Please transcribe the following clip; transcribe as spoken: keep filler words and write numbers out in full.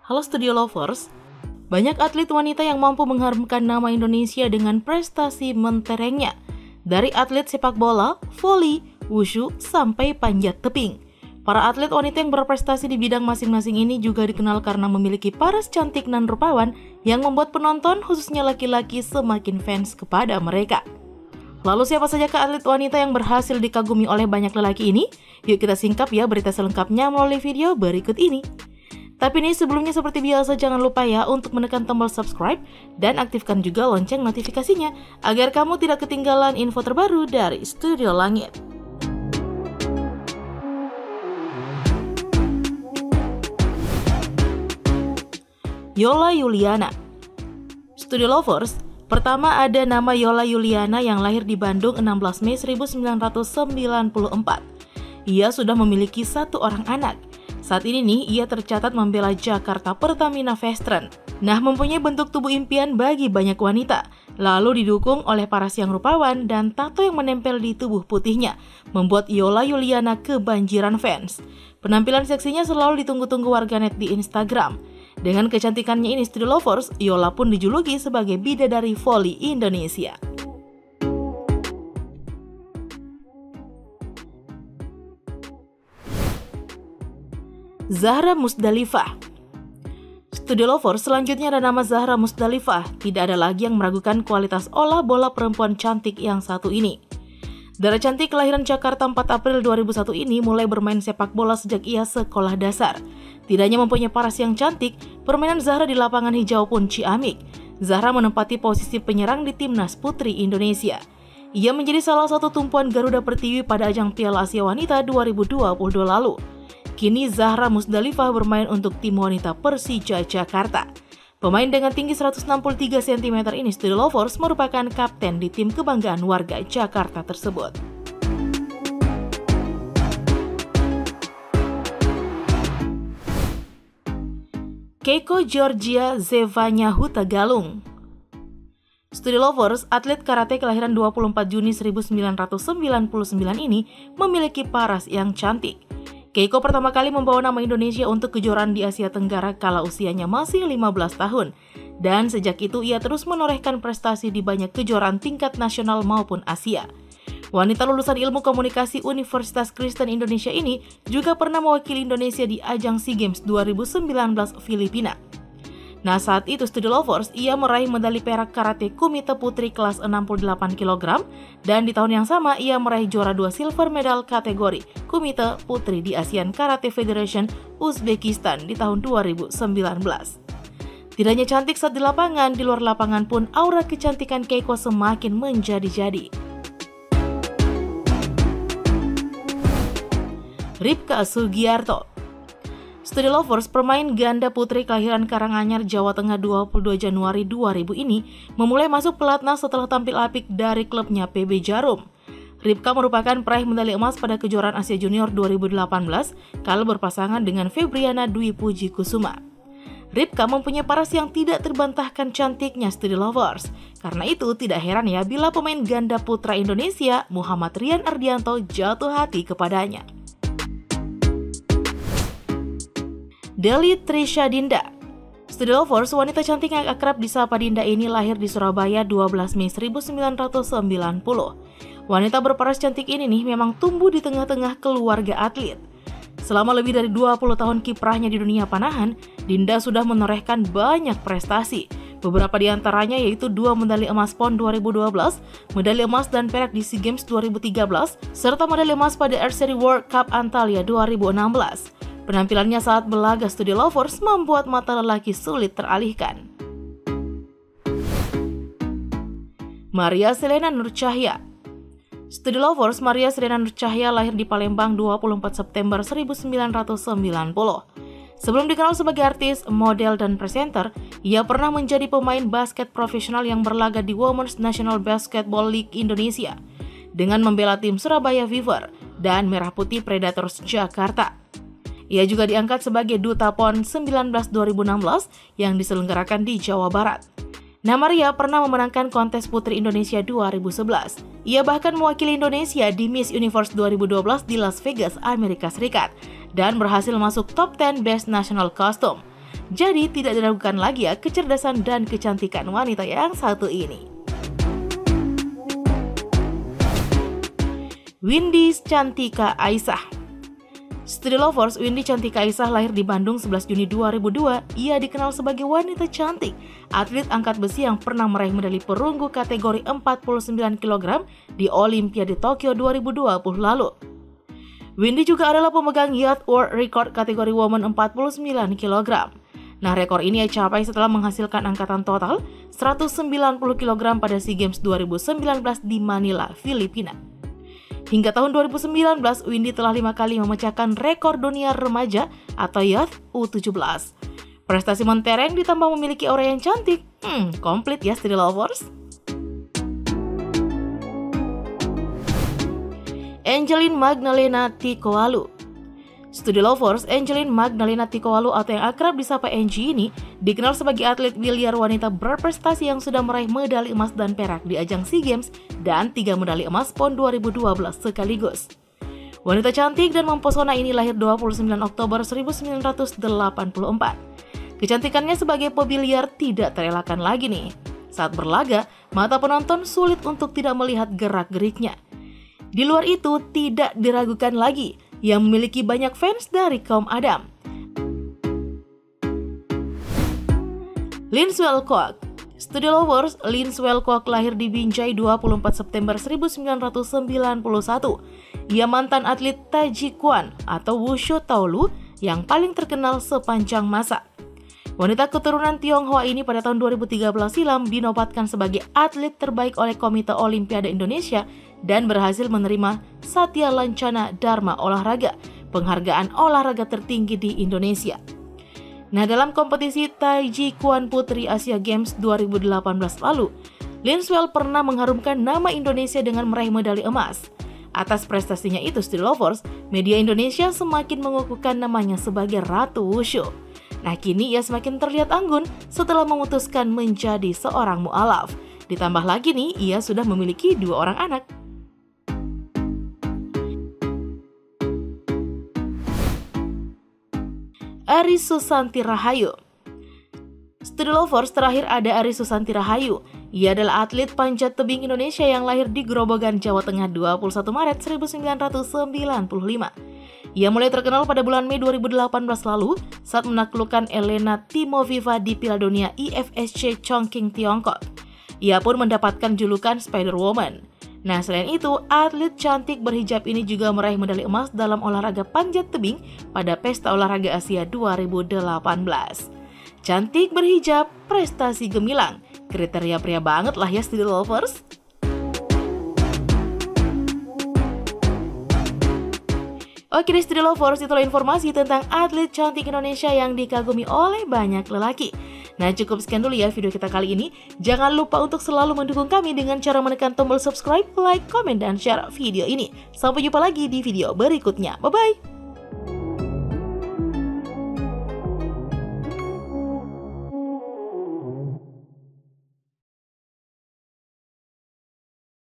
Halo Studio Lovers, banyak atlet wanita yang mampu mengharumkan nama Indonesia dengan prestasi menterengnya. Dari atlet sepak bola, voli, wushu, sampai panjat tebing. Para atlet wanita yang berprestasi di bidang masing-masing ini juga dikenal karena memiliki paras cantik dan rupawan yang membuat penonton, khususnya laki-laki, semakin fans kepada mereka. Lalu siapa saja ke atlet wanita yang berhasil dikagumi oleh banyak lelaki ini? Yuk kita singkap ya berita selengkapnya melalui video berikut ini. Tapi ini sebelumnya seperti biasa jangan lupa ya untuk menekan tombol subscribe dan aktifkan juga lonceng notifikasinya agar kamu tidak ketinggalan info terbaru dari Studio Langit. Yola Yuliana. Studio Lovers, pertama ada nama Yola Yuliana yang lahir di Bandung enam belas Mei seribu sembilan ratus sembilan puluh empat. Ia sudah memiliki satu orang anak. Saat ini nih, ia tercatat membela Jakarta Pertamina Vestren. Nah, mempunyai bentuk tubuh impian bagi banyak wanita. Lalu didukung oleh paras yang rupawan dan tato yang menempel di tubuh putihnya, membuat Yola Yuliana kebanjiran fans. Penampilan seksinya selalu ditunggu-tunggu warganet di Instagram. Dengan kecantikannya ini, Studio Lovers, Yola pun dijuluki sebagai bidadari voli Indonesia. Zahra Musdalifah. Studio Lovers, selanjutnya ada nama Zahra Musdalifah. Tidak ada lagi yang meragukan kualitas olah bola perempuan cantik yang satu ini. Darah cantik kelahiran Jakarta empat April dua ribu satu ini mulai bermain sepak bola sejak ia sekolah dasar. Tidak hanya mempunyai paras yang cantik, permainan Zahra di lapangan hijau pun ciamik. Zahra menempati posisi penyerang di Timnas Putri Indonesia. Ia menjadi salah satu tumpuan Garuda Pertiwi pada ajang Piala Asia Wanita dua ribu dua puluh dua lalu. Kini Zahra Musdalifah bermain untuk tim wanita Persija Jakarta. Pemain dengan tinggi seratus enam puluh tiga sentimeter ini, Studio Lovers, merupakan kapten di tim kebanggaan warga Jakarta tersebut. Keiko Georgia Zevanya Hutagalung. Studio Lovers, atlet karate kelahiran dua puluh empat Juni seribu sembilan ratus sembilan puluh sembilan ini memiliki paras yang cantik. Keiko pertama kali membawa nama Indonesia untuk kejuaraan di Asia Tenggara kala usianya masih lima belas tahun. Dan sejak itu ia terus menorehkan prestasi di banyak kejuaraan tingkat nasional maupun Asia. Wanita lulusan Ilmu Komunikasi Universitas Kristen Indonesia ini juga pernah mewakili Indonesia di ajang SEA Games dua ribu sembilan belas Filipina. Nah, saat itu Studio Lovers, ia meraih medali perak karate kumite putri kelas enam puluh delapan kilogram dan di tahun yang sama ia meraih juara dua silver medal kategori kumite putri di Asian Karate Federation Uzbekistan di tahun dua ribu sembilan belas. Tidak hanya cantik saat di lapangan, di luar lapangan pun aura kecantikan Keiko semakin menjadi-jadi. Ripka Sugiarto. Studio Lovers, pemain ganda putri kelahiran Karanganyar, Jawa Tengah dua puluh dua Januari dua ribu ini memulai masuk pelatnas setelah tampil apik dari klubnya P B Jarum. Ripka merupakan peraih medali emas pada kejuaraan Asia Junior dua ribu delapan belas kala berpasangan dengan Febriana Dwi Puji Kusuma. Ripka mempunyai paras yang tidak terbantahkan cantiknya, Studio Lovers. Karena itu tidak heran ya bila pemain ganda putra Indonesia Muhammad Rian Ardianto jatuh hati kepadanya. Deli Trisha Dinda. Studio Lovers, wanita cantik yang akrab disapa Dinda ini lahir di Surabaya dua belas Mei seribu sembilan ratus sembilan puluh. Wanita berparas cantik ini nih memang tumbuh di tengah-tengah keluarga atlet. Selama lebih dari dua puluh tahun kiprahnya di dunia panahan, Dinda sudah menorehkan banyak prestasi. Beberapa di antaranya yaitu dua medali emas PON dua ribu dua belas, medali emas dan perak di SEA Games dua ribu tiga belas, serta medali emas pada Archery World Cup Antalya dua ribu enam belas. Penampilannya saat belaga, Studio Lovers, membuat mata lelaki sulit teralihkan. Maria Selena Nurcahya. Studio Lovers, Maria Selena Nurcahya lahir di Palembang dua puluh empat September seribu sembilan ratus sembilan puluh. Sebelum dikenal sebagai artis, model, dan presenter, ia pernah menjadi pemain basket profesional yang berlaga di Women's National Basketball League Indonesia dengan membela tim Surabaya Fever dan Merah Putih Predators Jakarta. Ia juga diangkat sebagai Duta PON sembilan belas dua ribu enam belas yang diselenggarakan di Jawa Barat. Nah, Maria pernah memenangkan kontes Putri Indonesia dua ribu sebelas. Ia bahkan mewakili Indonesia di Miss Universe dua ribu dua belas di Las Vegas, Amerika Serikat, dan berhasil masuk top sepuluh Best National Costume. Jadi tidak diragukan lagi ya kecerdasan dan kecantikan wanita yang satu ini. Windy Cantika Aisyah. Studi Lovers, Windy Cantika Aisyah lahir di Bandung sebelas Juni dua ribu dua. Ia dikenal sebagai wanita cantik, atlet angkat besi yang pernah meraih medali perunggu kategori empat puluh sembilan kilogram di Olimpiade Tokyo dua ribu dua puluh lalu. Windy juga adalah pemegang Youth World Record kategori Women empat puluh sembilan kilogram. Nah, rekor ini ia capai setelah menghasilkan angkatan total seratus sembilan puluh kilogram pada SEA Games dua ribu sembilan belas di Manila, Filipina. Hingga tahun dua ribu sembilan belas, Windy telah lima kali memecahkan rekor dunia remaja atau Youth U tujuh belas. Prestasi mentereng ditambah memiliki aura yang cantik. Hmm, komplit ya Studi Lovers. Angeline Magdalena Tikowalu. Studi Lovers, Angeline Magdalena Tikowalu atau yang akrab disapa Angie ini dikenal sebagai atlet biliar wanita berprestasi yang sudah meraih medali emas dan perak di ajang SEA Games dan tiga medali emas PON dua ribu dua belas sekaligus. Wanita cantik dan mempesona ini lahir dua puluh sembilan Oktober seribu sembilan ratus delapan puluh empat. Kecantikannya sebagai pebiliar tidak terelakkan lagi nih. Saat berlaga, mata penonton sulit untuk tidak melihat gerak-geriknya. Di luar itu, tidak diragukan lagi, ia memiliki banyak fans dari kaum Adam. Lindswell Kwak. Studi Lovers, Lindswell Kwak lahir di Binjai dua puluh empat September seribu sembilan ratus sembilan puluh satu. Ia mantan atlet Taijikwan atau Wushu Taolu yang paling terkenal sepanjang masa. Wanita keturunan Tionghoa ini pada tahun dua ribu tiga belas silam dinobatkan sebagai atlet terbaik oleh Komite Olimpiade Indonesia dan berhasil menerima Satya Lancana Dharma Olahraga, penghargaan olahraga tertinggi di Indonesia. Nah, dalam kompetisi Taijikwan Putri Asia Games dua ribu delapan belas lalu, Lindswell pernah mengharumkan nama Indonesia dengan meraih medali emas. Atas prestasinya itu, Studi Lovers, media Indonesia semakin mengukuhkan namanya sebagai Ratu Wushu. Nah, kini ia semakin terlihat anggun setelah memutuskan menjadi seorang mu'alaf. Ditambah lagi nih, ia sudah memiliki dua orang anak. Aris Susanti Rahayu. Studi Lovers, terakhir ada Aris Susanti Rahayu. Ia adalah atlet panjat tebing Indonesia yang lahir di Grobogan, Jawa Tengah dua puluh satu Maret seribu sembilan ratus sembilan puluh lima. Ia mulai terkenal pada bulan Mei dua ribu delapan belas lalu saat menaklukkan Elena Timoviva di Piala Dunia I F S C Chongqing, Tiongkok. Ia pun mendapatkan julukan Spider-Woman. Nah, selain itu, atlet cantik berhijab ini juga meraih medali emas dalam olahraga panjat tebing pada Pesta Olahraga Asia dua ribu delapan belas. Cantik berhijab, prestasi gemilang. Kriteria pria banget lah ya Studi Lovers. Oke deh Studi Lovers, itulah informasi tentang atlet cantik Indonesia yang dikagumi oleh banyak lelaki. Nah, cukup sekian dulu ya video kita kali ini. Jangan lupa untuk selalu mendukung kami dengan cara menekan tombol subscribe, like, komen, dan share video ini. Sampai jumpa lagi di video berikutnya. Bye-bye!